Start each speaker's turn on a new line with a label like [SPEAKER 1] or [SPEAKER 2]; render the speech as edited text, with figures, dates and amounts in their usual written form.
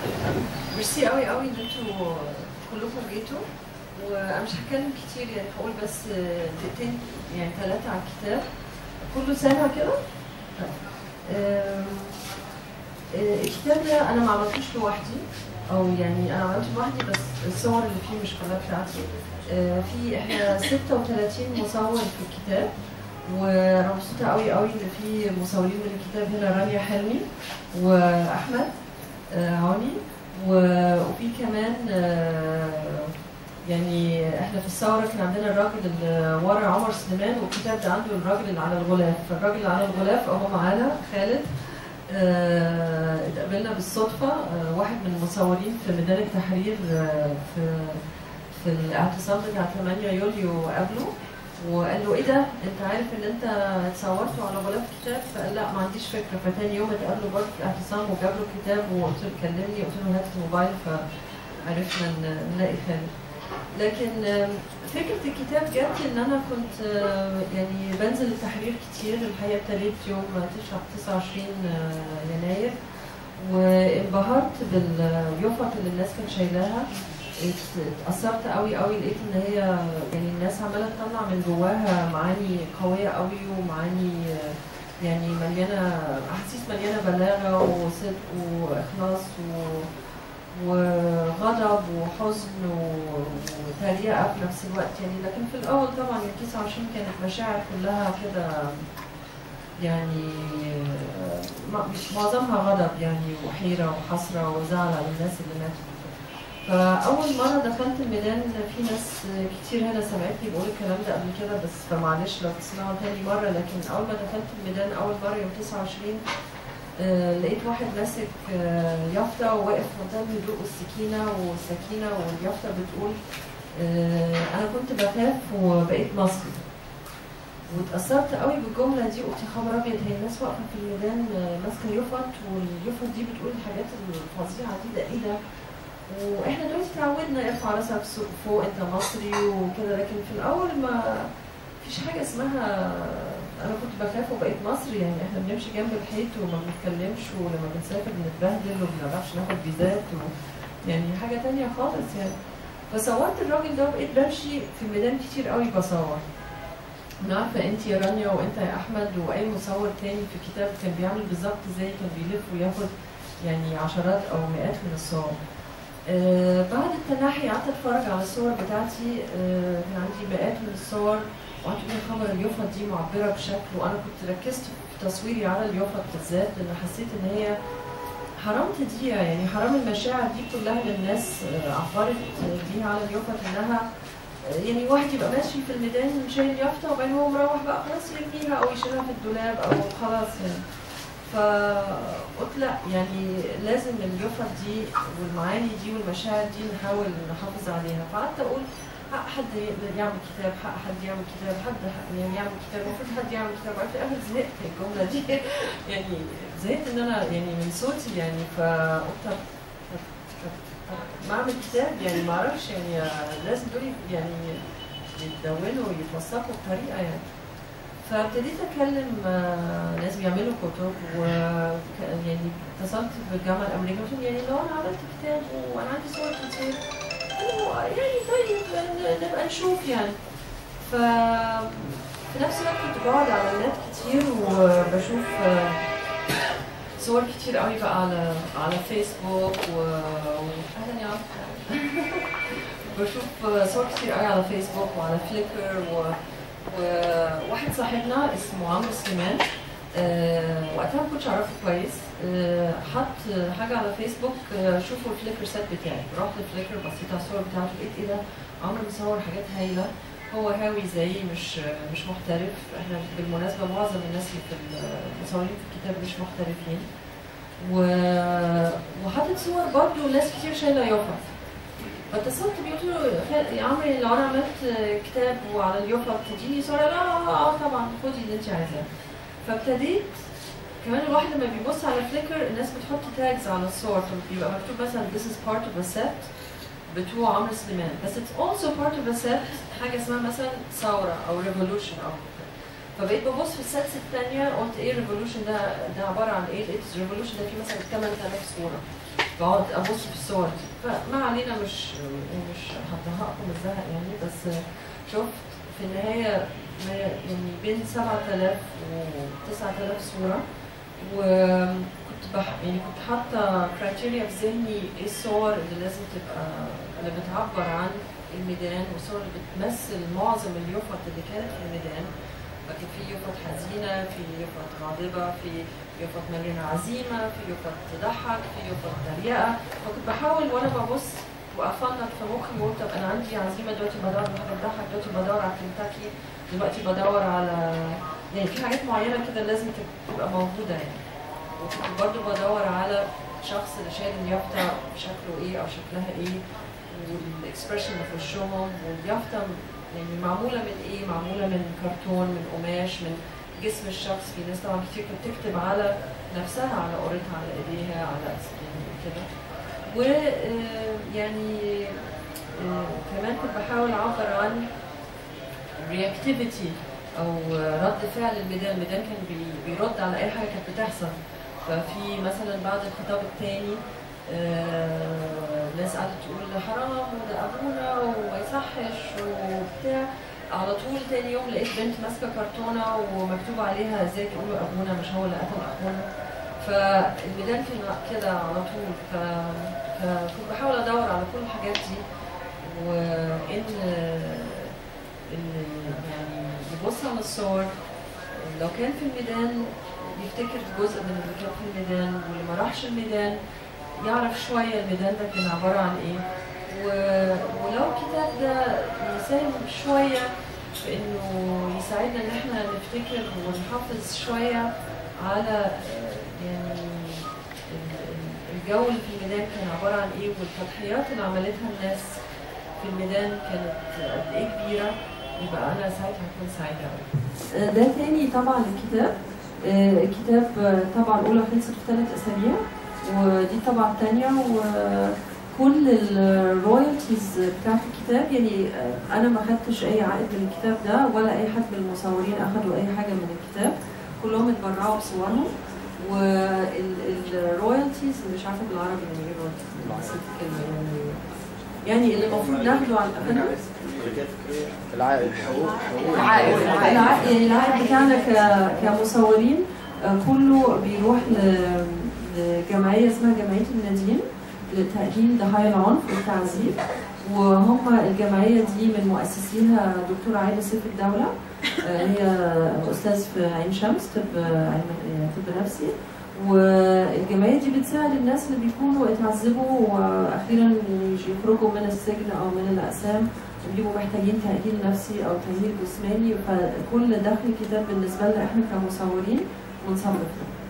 [SPEAKER 1] ميرسي قوي قوي ان انتوا كلكم جيتوا، وانا مش هتكلم كتير يعني، هقول بس دقيقتين يعني 3 على الكتاب. كله سامع كده؟ الكتاب ده انا ما عملتوش لوحدي، او يعني انا عملته لوحدي بس الصور اللي فيه مش كلها بتاعتي. في احنا 36 مصور في الكتاب، وانا مبسوطه قوي قوي ان في مصورين من الكتاب هنا، رانيا حلمي واحمد عوني، وفي كمان يعني احنا في الثوره كان عندنا الراجل اللي ورا عمر سليمان، والكتاب ده عنده الراجل اللي على الغلاف، فالراجل اللي على الغلاف اهو معانا خالد. اتقابلنا بالصدفه، واحد من المصورين في ميدان التحرير في الاعتصام بتاع 8 يوليو قابله وقال له ايه ده؟ انت عارف ان انت اتصورته على غلاف كتاب؟ فقال لا ما عنديش فكره. فتاني يوم اتقابلوا برضه في الاعتصام وجاب له الكتاب وقلت له كلمني، قلت له هات الموبايل، فعرفنا نلاقي خالد. لكن فكره الكتاب جت ان انا كنت يعني بنزل التحرير كتير. الحقيقه ابتديت يوم 29 يناير، وانبهرت باليوفط اللي الناس كانت شايلاها. اتأثرت قوي قوي، لقيت ان هي يعني الناس عماله تطلع من جواها معاني قويه قوي، ومعاني يعني مليانه احاسيس، مليانه بلاغه وصدق واخلاص وغضب وحزن وتريقه في نفس الوقت يعني. لكن في الاول طبعا يعني 29 كانت مشاعر كلها كده يعني معظمها غضب يعني، وحيره وحسره وزعل على الناس اللي ماتوا. فأول مرة دخلت الميدان، في ناس كتير هنا سمعتني بقول الكلام ده قبل كده بس فمعلش لو تسمعوا تاني مرة. لكن أول ما دخلت الميدان أول مرة يوم 29 لقيت واحد ماسك يافطة وواقف في منتهى الهدوء والسكينة واليافطة بتقول أنا كنت بخاف وبقيت مصري. واتأثرت قوي بالجملة دي، قلت يا خبر أبيض، هي الناس واقفة في الميدان ماسكة يافط، واليافط دي بتقول الحاجات الفظيعة دي، ده إيه ده؟ واحنا دلوقتي اتعودنا ارفع راسك فوق انت مصري وكده. لكن في الاول ما فيش حاجه اسمها انا كنت بخاف وبقيت مصري. يعني احنا بنمشي جنب الحيط وما بنتكلمش، ولما بنسافر بنتبهدل وما بنعرفش ناخد فيزات يعني حاجه تانية خالص يعني. فصورت الراجل ده وبقيت بمشي في الميدان كتير قوي بصور. انا عارفه انت يا رانيا وانت يا احمد واي مصور تاني في الكتاب كان بيعمل بالظبط زي كان بيلف وياخد يعني عشرات او مئات من الصور. بعد التنحي قعدت اتفرج على الصور بتاعتي، كان عندي مئات من الصور، وقعدت اقول خبر اليوفط دي معبره بشكل. وانا كنت ركزت في تصويري على اليوفط بالذات، لان حسيت ان هي حرام تضيع، يعني حرام المشاعر دي كلها اللي الناس عبرت بيها على اليوفط، انها يعني واحد يبقى ماشي في الميدان شايل يافطه وبعدين هو مروح بقى خلاص يرميها او يشيلها في الدولاب او خلاص يعني. فقلت لا، يعني لازم اليوفط دي والمعاني دي والمشاعر دي نحاول نحافظ عليها. فقعدت اقول حق حد يعمل كتاب، حق حد يعمل كتاب، حد يعني يعمل كتاب، المفروض حد يعمل كتاب. وفي الاخر زهقت الجمله دي يعني زهقت ان انا يعني من صوتي يعني. فقلت ما اعمل كتاب يعني، ما اعرفش يعني لازم دول يعني يتدونوا ويتوثقوا بطريقه يعني. فابتديت اكلم ناس بيعملوا كتب، ويعني اتصلت بالجامعه الامريكيه قلت لهم يعني لو انا عملت كتاب وانا عندي صور كتير قالوا يعني طيب نبقى نشوف يعني. في نفس الوقت كنت بقعد على النت كتير وبشوف صور كتير قوي بقى على فيسبوك اهلا يا بشوف صور كتير قوي على فيسبوك وعلى فليكر وواحد صاحبنا اسمه عمرو سليمان وقتها ما كنتش اعرفه كويس، حط حاجه على فيسبوك شوفوا الفليكر سيت بتاعي. رحت الفليكر بصيت على الصور بتاعته لقيت ايه ده، عمرو مصور حاجات هايله، هو هاوي زيي مش محترف. احنا بالمناسبه معظم الناس اللي في المصورين في الكتاب مش محترفين. وحاطط صور برضه ناس كتير شايله يوفط. فاتصلت بيه قلت له يا عمرو لو انا عملت كتاب وعلى اليوفط تديني صوره؟ لا طبعا خدي اللي انت عايزاه. فابتديت كمان الواحد لما بيبص على فليكر الناس بتحط تاجز على الصور، بيبقى مكتوب مثلا this is part of a set بتوع عمرو سليمان، بس it's also part of a set حاجه اسمها مثلا ثوره او ريفولوشن او كده. فبقيت ببص في السيتس الثانيه قلت ايه الريفولوشن ده عباره عن ايه؟ لقيت الريفولوشن ده فيه مثلا 8000 صوره. بقعد ابص في الصور دي. فما علينا، مش هطهقكم الزهق يعني، بس شفت في النهايه يعني بين 7000 و 9000 صوره، وكنت يعني كنت حاطه كرايتيريا في ذهني ايه الصور اللي لازم تبقى اللي بتعبر عن الميدان، والصور اللي بتمثل معظم اليافط اللي كانت في الميدان. فكان في يافط حزينه، في يافط غاضبه، في يافط مليانه عزيمه، في يافط تضحك، في يافط تريقه. فكنت بحاول وانا ببص وافنط في مخي وقلت طب انا عندي عزيمه دلوقتي بدور على حاجه تضحك، دلوقتي بدور على كنتاكي، دلوقتي بدور على يعني في حاجات معينه كده لازم تبقى موجوده يعني. وكنت برضه بدور على شخص اللي شايل اليافطه شكله ايه او شكلها ايه، والاكسبريشن اللي في وشهم، واليافطه يعني معموله من ايه؟ معموله من كرتون، من قماش، من جسم الشخص. في ناس طبعا كتير كانت بتكتب على نفسها، على قريتها، على ايديها، على يعني كده. ويعني كمان كنت بحاول اعبر عن رياكتيفيتي او رد فعل الميدان. الميدان كان بيرد على اي حاجه كانت بتحصل. ففي مثلا بعد الخطاب الثاني ناس قعدت تقول حرام وده ابونا وما يصحش وبتاع. على طول تاني يوم لقيت بنت ماسكه كرتونه ومكتوب عليها ازاي تقولوا ابونا مش هو اللي قتل اخونا. فالميدان كان كده على طول. فكنت بحاول ادور على كل الحاجات دي، وان يعني يبص على الصور لو كان في الميدان يفتكر جزء من اللي كان في الميدان، واللي ما راحش الميدان يعرف شويه الميدان ده كان عباره عن ايه. ولو الكتاب ده يساهم شويه في انه يساعدنا ان احنا نفتكر ونحافظ شويه على يعني الجو اللي في الميدان كان عباره عن ايه، والتضحيات اللي عملتها الناس في الميدان كانت قد ايه كبيره، يبقى انا ساعتها هكون سعيده قوي. ده تاني طبعا الكتاب. الكتاب طبعا الاولى خلصت في 3 أسابيع، ودي طبعا الثانيه، وكل الرويالتيز بتاعت الكتاب يعني انا ما خدتش اي عائد من الكتاب ده، ولا اي حد من المصورين اخدوا اي حاجه من الكتاب، كلهم اتبرعوا بصورهم. والرويالتيز مش عارفه بالعربي يعني ايه رويالتيز، يعني اللي المفروض ناخده عن
[SPEAKER 2] العائد
[SPEAKER 1] يعني العائد بتاعنا كمصورين كله بيروح لجمعيه اسمها جمعيه النادين لتأهيل ضحايا العنف والتعذيب. وهم الجمعيه دي من مؤسسيها دكتور عايده سيف الدوله، هي استاذ في عين شمس طب نفسي. والجمعيه دي بتساعد الناس اللي بيكونوا اتعذبوا واخيرا يخرجوا من السجن او من الاقسام وبيبقوا محتاجين تأهيل نفسي او تأهيل جسماني. فكل دخل الكتاب بالنسبه لنا احنا كمصورين منصرف له.